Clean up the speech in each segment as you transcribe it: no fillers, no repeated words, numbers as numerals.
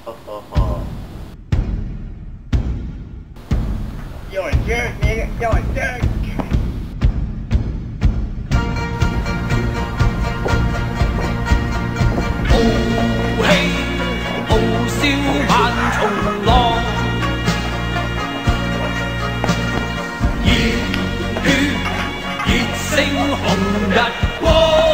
有劲，你有劲。 豪氣傲笑萬重浪，熱血熱星紅日光，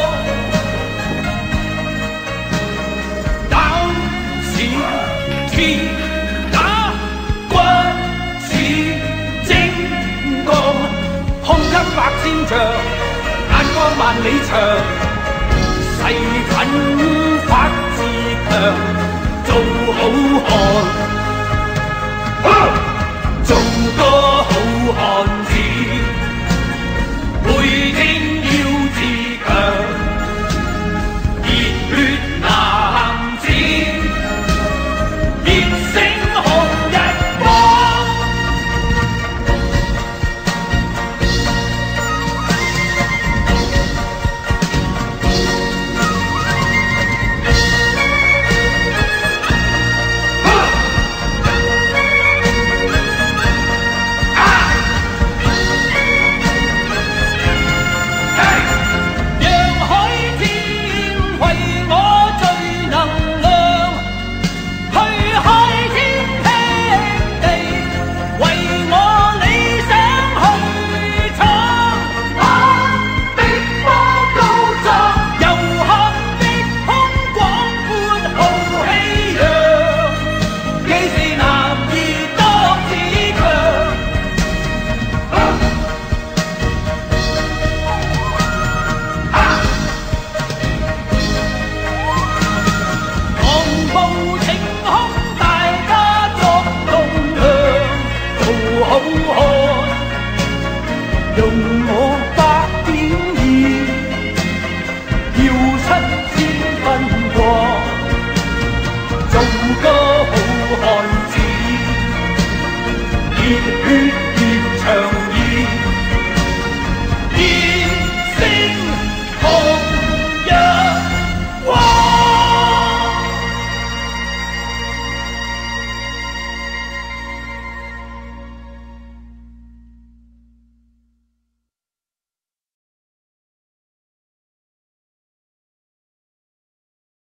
膽似鐵打，骨似精鋼，胸襟百千丈，眼光萬里長。誓奮發自強，做好漢，做個好漢子，每天要自強，熱血男子，熱星紅日光。用我百點意，要7000分光，做個好漢子，熱血。